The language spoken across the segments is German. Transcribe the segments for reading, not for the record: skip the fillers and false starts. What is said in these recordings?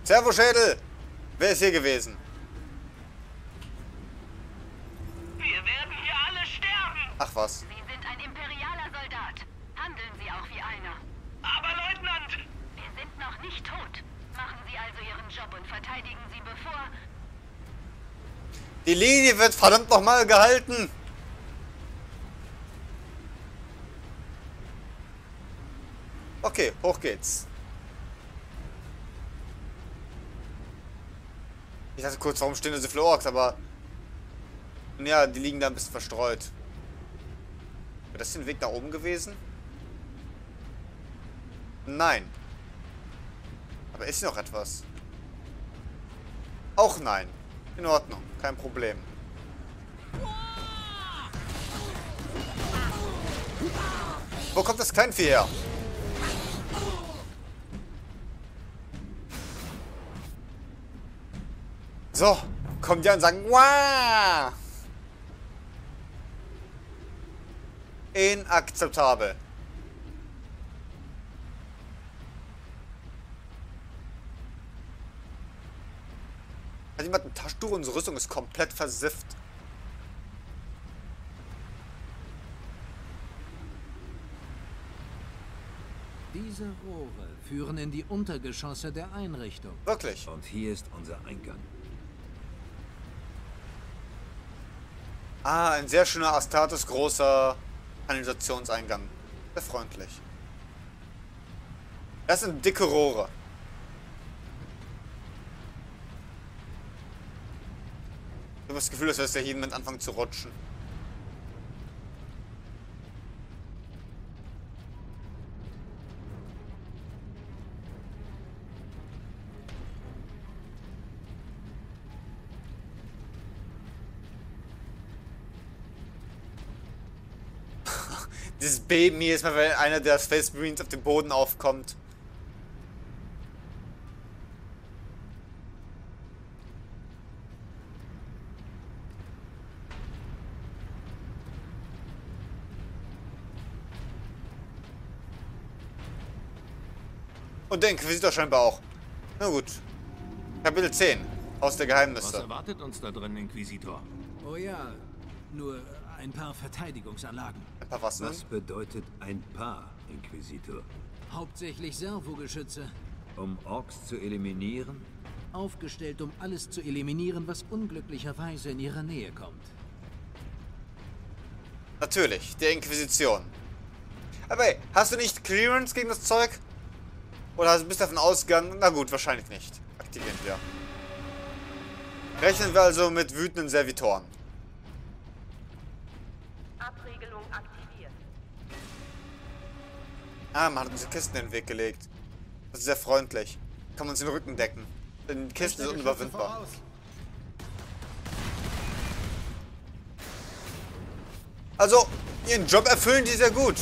Servo-Schädel! Wer ist hier gewesen? Wir werden hier alle sterben! Ach was. Sie sind ein imperialer Soldat. Handeln Sie auch wie einer. Aber Leutnant! Wir sind noch nicht tot. Machen Sie also Ihren Job und verteidigen Sie bevor... Die Linie wird verdammt nochmal gehalten! Okay, hoch geht's. Ich dachte kurz, warum stehen da so viele Orks, aber... Ja, die liegen da ein bisschen verstreut. Wäre das den Weg nach oben gewesen? Nein. Aber ist hier noch etwas? Auch nein. In Ordnung, kein Problem. Wo kommt das Kleinvieh her? So, kommen die und sagen, wow! Inakzeptabel. Hat jemand ein Taschentuch? Unsere Rüstung ist komplett versifft. Diese Rohre führen in die Untergeschosse der Einrichtung. Wirklich? Und hier ist unser Eingang. Ah, ein sehr schöner Astartes großer Kanalisationseingang. Sehr freundlich. Das sind dicke Rohre. Ich habe das Gefühl, dass wir jetzt ja jeden Moment anfangen zu rutschen. Dieses Beben hier ist mal, wenn einer der Space Marines auf dem Boden aufkommt. Und der Inquisitor scheinbar auch. Na gut. Kapitel 10. Haus der Was Geheimnisse. erwartet uns da drin, Inquisitor? Oh ja, nur ein paar Verteidigungsanlagen. Ein paar was, ne? Was bedeutet ein Paar, Inquisitor? Hauptsächlich Servogeschütze. Um Orks zu eliminieren? Aufgestellt, um alles zu eliminieren, was unglücklicherweise in ihre Nähe kommt. Natürlich, der Inquisition. Aber ey, hast du nicht Clearance gegen das Zeug? Oder bist du davon ausgegangen? Na gut, wahrscheinlich nicht. Aktivieren wir. Rechnen wir also mit wütenden Servitoren. Abregelung aktiviert. Ah, man hat uns die Kisten in den Weg gelegt. Das ist sehr freundlich. Kann man uns den Rücken decken. Denn die Kisten sind unüberwindbar. Also, ihren Job erfüllen die sehr gut.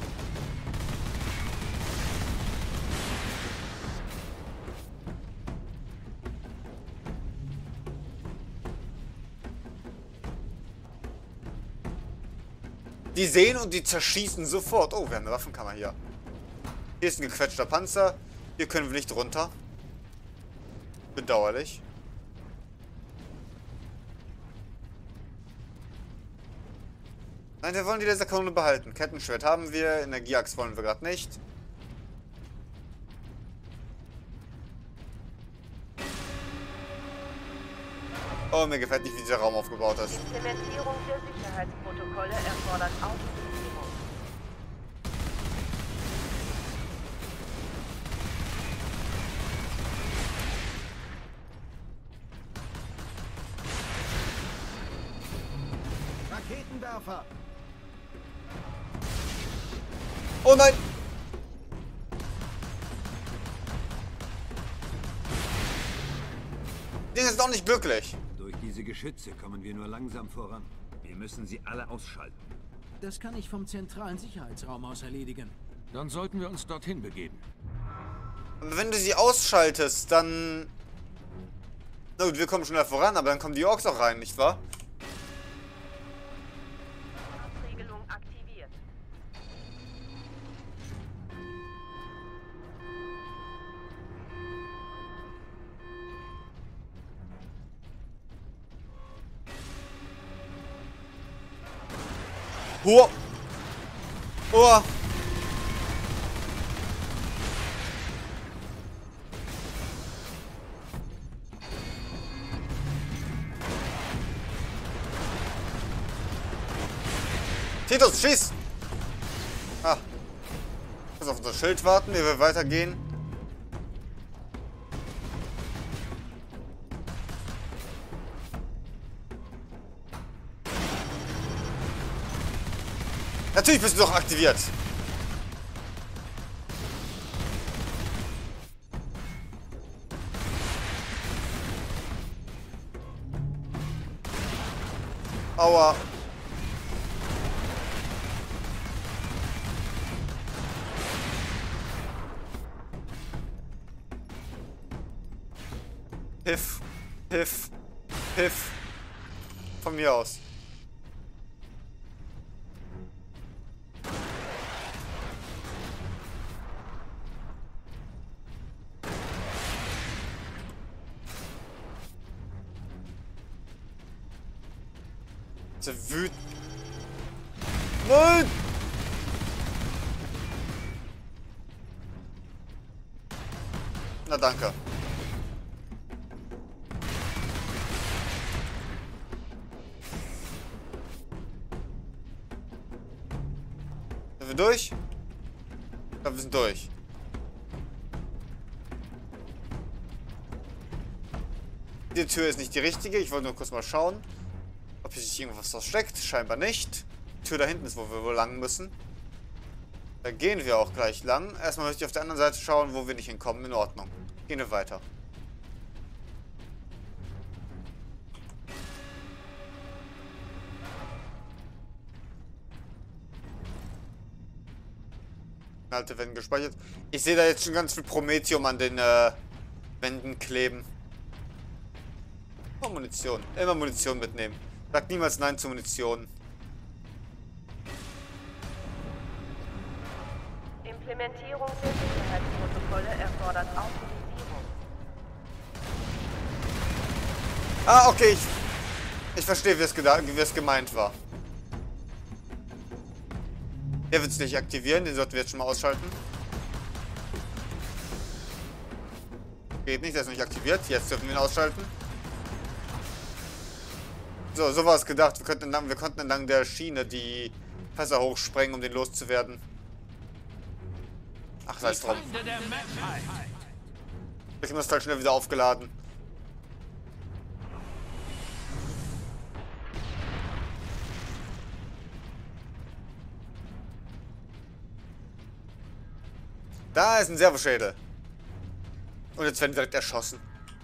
Die sehen und die zerschießen sofort. Oh, wir haben eine Waffenkammer hier. Hier ist ein gequetschter Panzer. Hier können wir nicht runter. Bedauerlich. Nein, wir wollen die Laserkanone behalten. Kettenschwert haben wir. Energieaxt wollen wir gerade nicht. Oh, mir gefällt nicht, wie dieser Raum aufgebaut ist. Implementierung der Sicherheitsprotokolle erfordert Aufklärung. Raketenwerfer! Oh nein! Die sind auch nicht glücklich. Durch diese Geschütze kommen wir nur langsam voran. Wir müssen sie alle ausschalten. Das kann ich vom zentralen Sicherheitsraum aus erledigen. Dann sollten wir uns dorthin begeben. Und wenn du sie ausschaltest, dann... Na gut, wir kommen schneller voran, aber dann kommen die Orks auch rein, nicht wahr? Abregelung aktiviert. Oh. Oh. Titus, schieß! Ah. Ich muss auf unser Schild warten, wie wir weitergehen. Natürlich bist du doch aktiviert. Aua. Piff, Piff, Piff. Von mir aus. So wütend. Nein! Na danke. Sind wir durch? Ich glaube, wir sind durch. Die Tür ist nicht die richtige. Ich wollte nur kurz mal schauen, ob hier sich irgendwas versteckt. Scheinbar nicht. Die Tür da hinten ist, wo wir wohl lang müssen. Da gehen wir auch gleich lang. Erstmal möchte ich auf der anderen Seite schauen, wo wir nicht hinkommen. In Ordnung. Gehen wir weiter. Inhalte werden gespeichert. Ich sehe da jetzt schon ganz viel Promethium an den Wänden kleben. Oh, Munition. Immer Munition mitnehmen. Sag niemals Nein zu Munition. Implementierung der Sicherheitsprotokolle erfordert Autorisierung. Ah, okay. Ich verstehe, wie es gemeint war. Der wird es nicht aktivieren. Den sollten wir jetzt schon mal ausschalten. Geht nicht, der ist noch nicht aktiviert. Jetzt dürfen wir ihn ausschalten. So war es gedacht. Wir konnten entlang der Schiene die Fässer hochsprengen, um den loszuwerden. Ach, sei es drum. Ich muss halt schnell wieder aufgeladen. Da ist ein Servoschädel. Und jetzt werden wir direkt erschossen.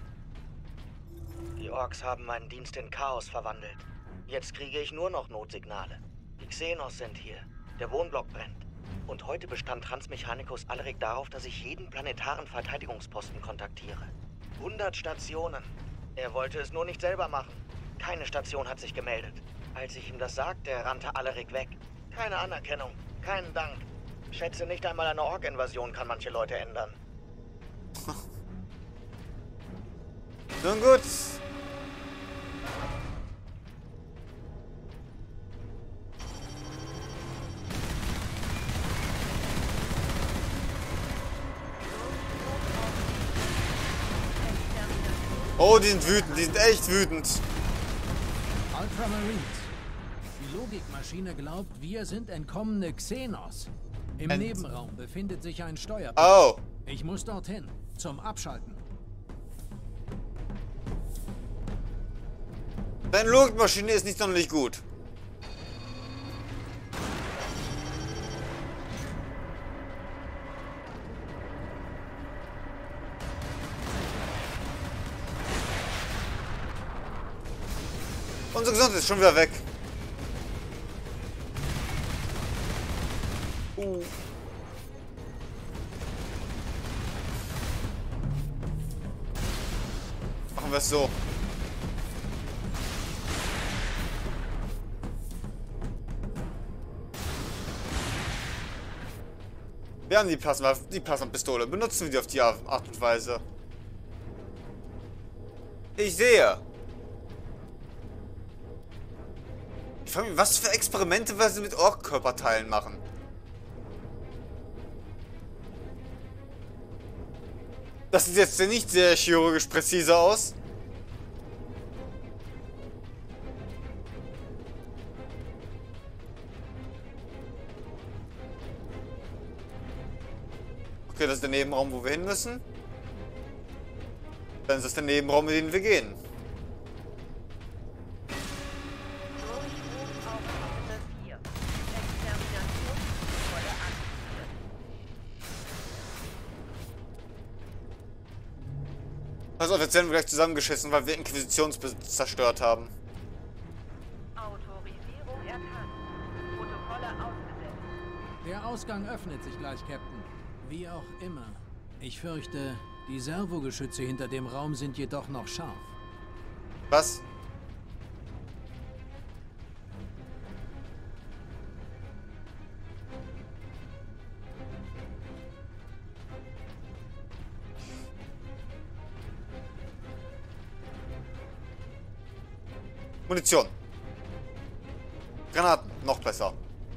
Die Orks haben meinen Dienst in Chaos verwandelt. Jetzt kriege ich nur noch Notsignale. Die Xenos sind hier. Der Wohnblock brennt. Und heute bestand Transmechanicus Alrik darauf, dass ich jeden planetaren Verteidigungsposten kontaktiere. 100 Stationen. Er wollte es nur nicht selber machen. Keine Station hat sich gemeldet. Als ich ihm das sagte, rannte Alrik weg. Keine Anerkennung, keinen Dank. Schätze, nicht einmal eine Ork-Invasion kann manche Leute ändern. Nun gut. Oh, die sind wütend. Die sind echt wütend. Ultramarines. Die Logikmaschine glaubt, wir sind entkommene Xenos. Im Nebenraum befindet sich ein Steuerpunkt. Oh. Ich muss dorthin. Zum Abschalten. Deine Logikmaschine ist nicht sonderlich gut. Unsere Gesundheit ist schon wieder weg. Machen wir es so. Wir haben die Plasma-Pistole. Benutzen wir die auf die Art und Weise. Ich sehe. Ich frage mich, was für Experimente wir mit Ork-Körperteilen machen. Das sieht jetzt nicht sehr chirurgisch präzise aus. Okay, das ist der Nebenraum, wo wir hin müssen. Dann ist das der Nebenraum, in den wir gehen. Durchbruch auf Ebene 4. Exterminationsprotokolle aktiviert. Also jetzt werden wir gleich zusammengeschissen, weil wir Inquisitionsbesitz zerstört haben. Autorisierung erkannt. Protokolle ausgesetzt. Der Ausgang öffnet sich gleich, Captain. Wie auch immer. Ich fürchte, die Servogeschütze hinter dem Raum sind jedoch noch scharf. Was? Munition. Granaten, noch besser.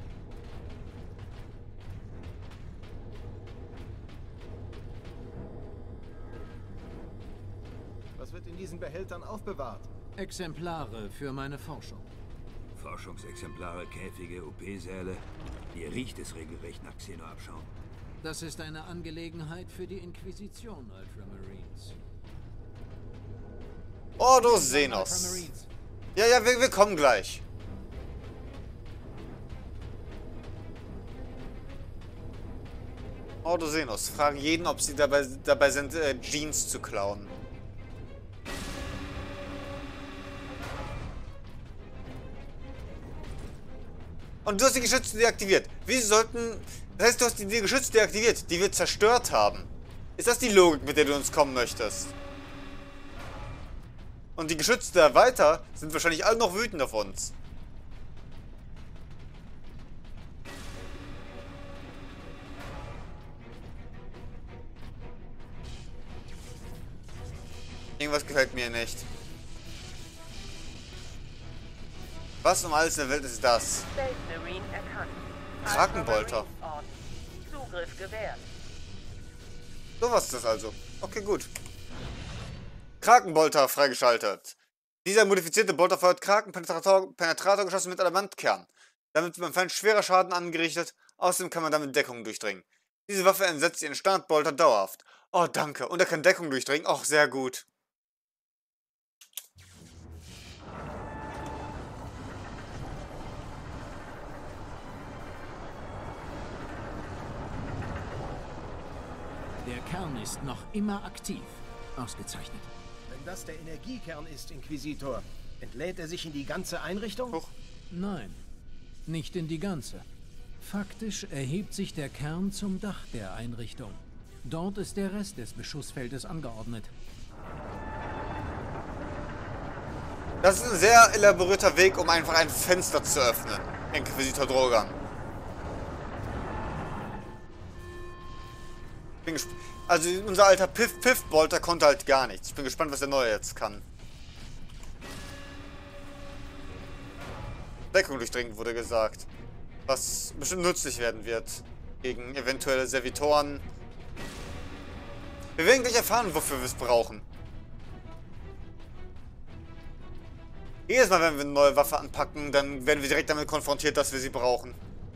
Was wird in diesen Behältern aufbewahrt? Exemplare für meine Forschung. Forschungsexemplare, Käfige, OP-Säle. Hier riecht es regelrecht nach Xenoabschaum. Das ist eine Angelegenheit für die Inquisition, Ultramarines. Ordo Xenos. Ultramarines. Ja, wir kommen gleich. Ordo Xenos. Fragen jeden, ob sie dabei sind, Jeans zu klauen. Und du hast die Geschütze deaktiviert. Wie sollten... Das heißt, du hast die Geschütze deaktiviert, die wir zerstört haben. Ist das die Logik, mit der du uns kommen möchtest? Und die Geschütze da weiter sind wahrscheinlich alle noch wütend auf uns. Irgendwas gefällt mir nicht. Was um alles in der Welt ist das? Space Marine erkannt. Krakenbolter. Ultramarines orten. Zugriff gewährt. Sowas ist das also. Okay, gut. Krakenbolter freigeschaltet. Dieser modifizierte Bolter feuert Krakenpenetratorgeschosse mit Adamantkern. Damit wird beim Feind schwerer Schaden angerichtet. Außerdem kann man damit Deckung durchdringen. Diese Waffe entsetzt ihren Standbolter dauerhaft. Oh, danke. Und er kann Deckung durchdringen. Auch sehr gut. Der Kern ist noch immer aktiv. Ausgezeichnet. Wenn das der Energiekern ist, Inquisitor, entlädt er sich in die ganze Einrichtung? Huch. Nein, nicht in die ganze. Faktisch erhebt sich der Kern zum Dach der Einrichtung. Dort ist der Rest des Beschussfeldes angeordnet. Das ist ein sehr elaborierter Weg, um einfach ein Fenster zu öffnen. Inquisitor Drogan. Also unser alter Piff-Bolter konnte halt gar nichts. Ich bin gespannt, was der neue jetzt kann. Deckung durchdringen wurde gesagt. Was bestimmt nützlich werden wird. Gegen eventuelle Servitoren. Wir werden gleich erfahren, wofür wir es brauchen. Jedes Mal, wenn wir eine neue Waffe anpacken, dann werden wir direkt damit konfrontiert, dass wir sie brauchen.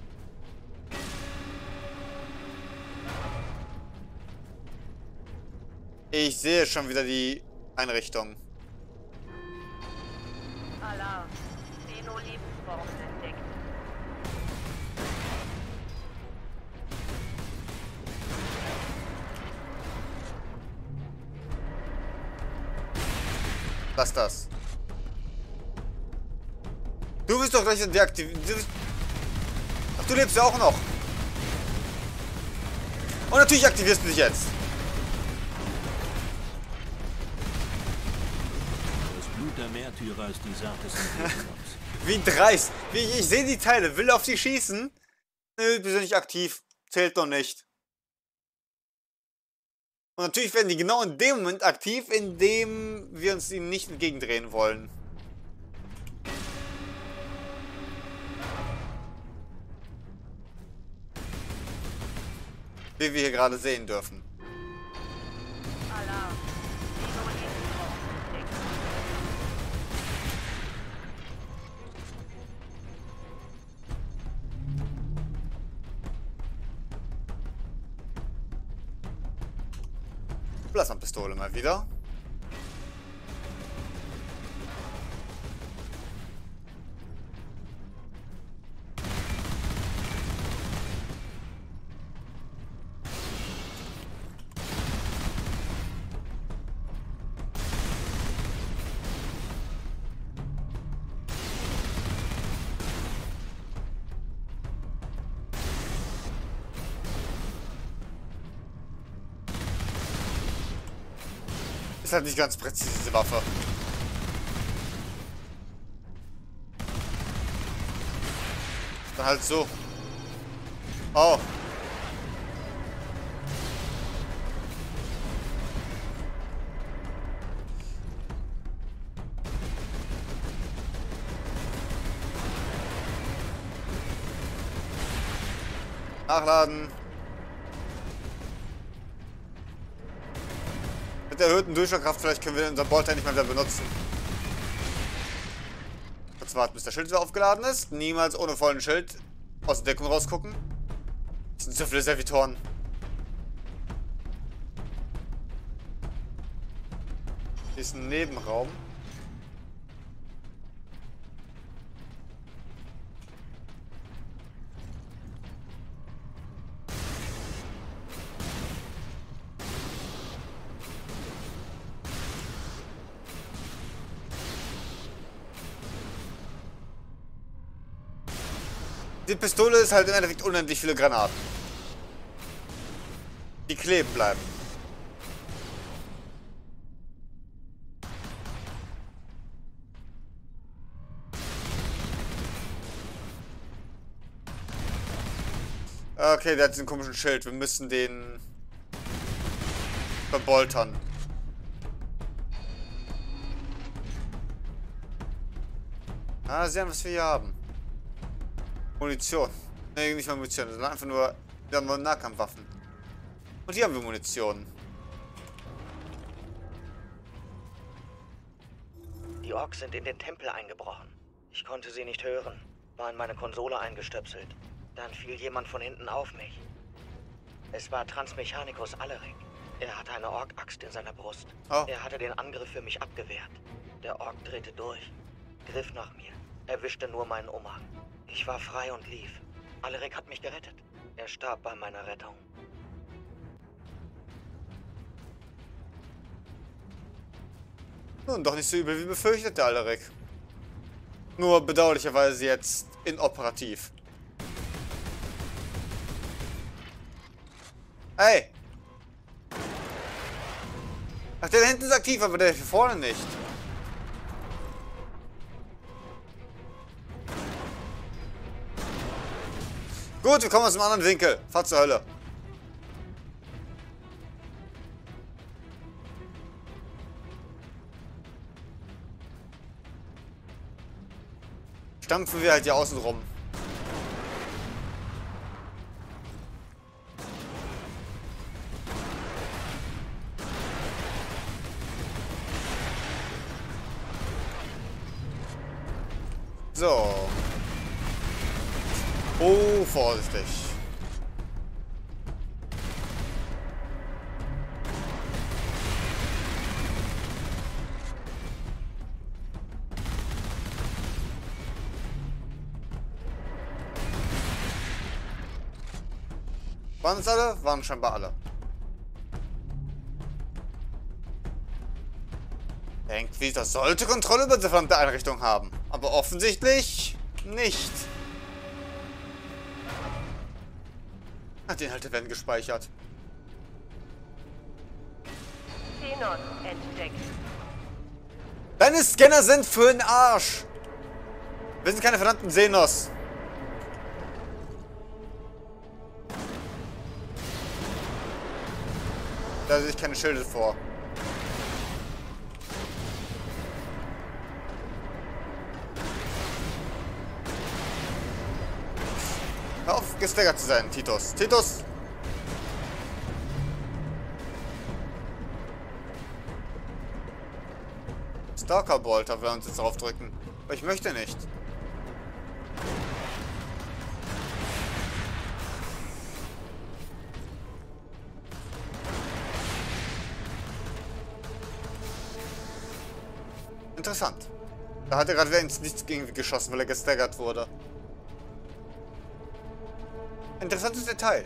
Ich sehe schon wieder die Einrichtung. Alarm. Xeno-Lebensformen entdeckt. Lass das. Du bist doch gleich deaktiviert. Ach, du lebst ja auch noch. Und natürlich aktivierst du dich jetzt. Das Blut der Märtyrer ist die Saat des Imperiums. Wie dreist. Ich sehe die Teile. Will auf sie schießen? Nö, wir sind nicht aktiv. Zählt doch nicht. Und natürlich werden die genau in dem Moment aktiv, in dem wir uns ihnen nicht entgegendrehen wollen. Wie wir hier gerade sehen dürfen. Alarm. Xeno-Lebensformen entdeckt. Plasmapistole mal wieder. Ist halt nicht ganz präzise, diese Waffe. Dann halt so. Oh. Nachladen. Mit der erhöhten Durchschlagkraft vielleicht können wir unseren Bolter nicht mehr wieder benutzen. Kurz warten, bis der Schild wieder aufgeladen ist. Niemals ohne vollen Schild aus der Deckung rausgucken. Das sind so viele Servitoren. Hier ist ein Nebenraum. Die Pistole ist halt im Endeffekt unendlich viele Granaten. Die kleben bleiben. Okay, der hat diesen komischen Schild. Wir müssen den verboltern. Ah, sehen, was wir hier haben. Munition. Ne, nicht mal Munition, sondern einfach nur, wir haben nur Nahkampfwaffen. Und hier haben wir Munition. Die Orks sind in den Tempel eingebrochen. Ich konnte sie nicht hören, war in meine Konsole eingestöpselt. Dann fiel jemand von hinten auf mich. Es war Transmechanicus Alaric. Er hatte eine Ork-Axt in seiner Brust. Oh. Er hatte den Angriff für mich abgewehrt. Der Ork drehte durch, griff nach mir, erwischte nur meinen Umhang. Ich war frei und lief. Alaric hat mich gerettet. Er starb bei meiner Rettung. Nun, doch nicht so übel wie befürchtet, der Alaric. Nur bedauerlicherweise jetzt inoperativ. Hey! Ach, der da hinten ist aktiv, aber der hier vorne nicht. Gut, wir kommen aus einem anderen Winkel. Fahr zur Hölle. Stampfen wir halt hier außen rum. So. Oh, vorsichtig. Waren es alle? Waren scheinbar alle. Irgendwie, das sollte Kontrolle über die verdammte Einrichtung haben. Aber offensichtlich nicht. Die Inhalte werden gespeichert. Xenon entdeckt. Deine Scanner sind für den Arsch. Wir sind keine verdammten Xenos. Da sehe ich keine Schilde vor. Hör auf, gestaggert zu sein, Titus. Titus! Stalker-Bolter, wenn wir uns jetzt drauf drücken. Aber ich möchte nicht. Interessant. Da hat er gerade wieder ins Nichts gegen geschossen, weil er gestaggert wurde. Interessantes Detail.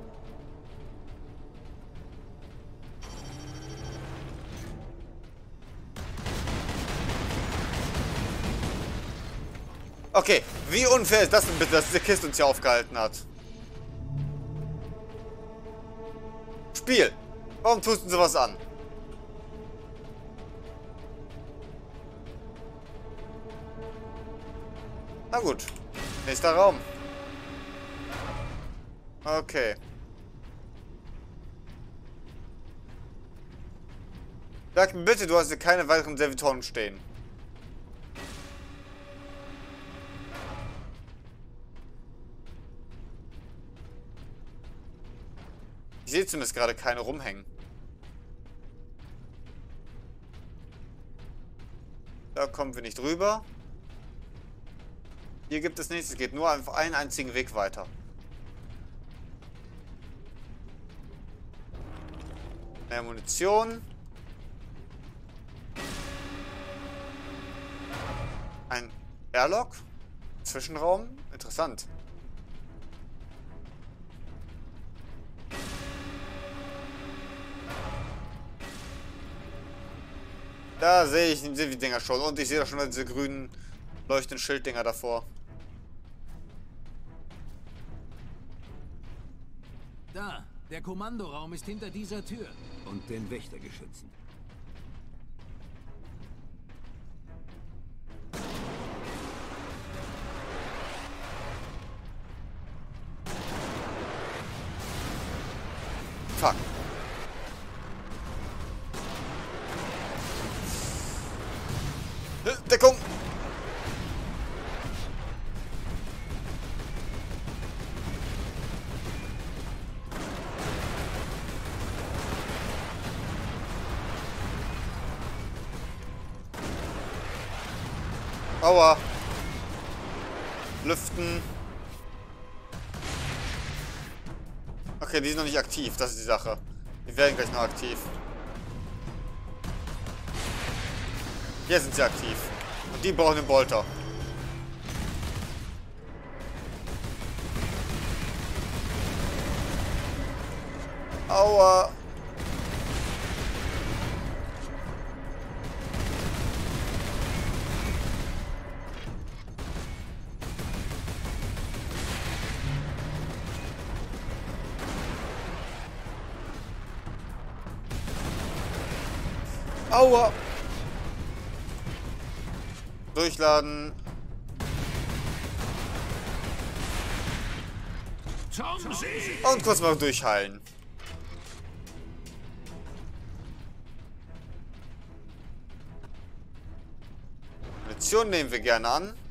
Okay, wie unfair ist das denn bitte, dass diese Kiste uns hier aufgehalten hat? Spiel, warum tust du sowas an? Na gut, nächster Raum. Okay. Sag mir bitte, du hast hier keine weiteren Servitoren stehen. Ich sehe zumindest gerade keine rumhängen. Da kommen wir nicht rüber. Hier gibt es nichts. Es geht nur auf einen einzigen Weg weiter. Mehr Munition. Ein Airlock. Zwischenraum. Interessant. Da sehe ich die Dinger schon. Und ich sehe da schon diese grünen leuchtenden Schilddinger davor. Da, der Kommandoraum ist hinter dieser Tür. Und den Wächtergeschützen. Fuck. Deckung! Aua! Lüften! Okay, die sind noch nicht aktiv, das ist die Sache. Die werden gleich noch aktiv. Hier sind sie aktiv. Und die brauchen den Bolter. Aua. Aua. Durchladen. Und kurz mal durchheilen. Munition nehmen wir gerne an.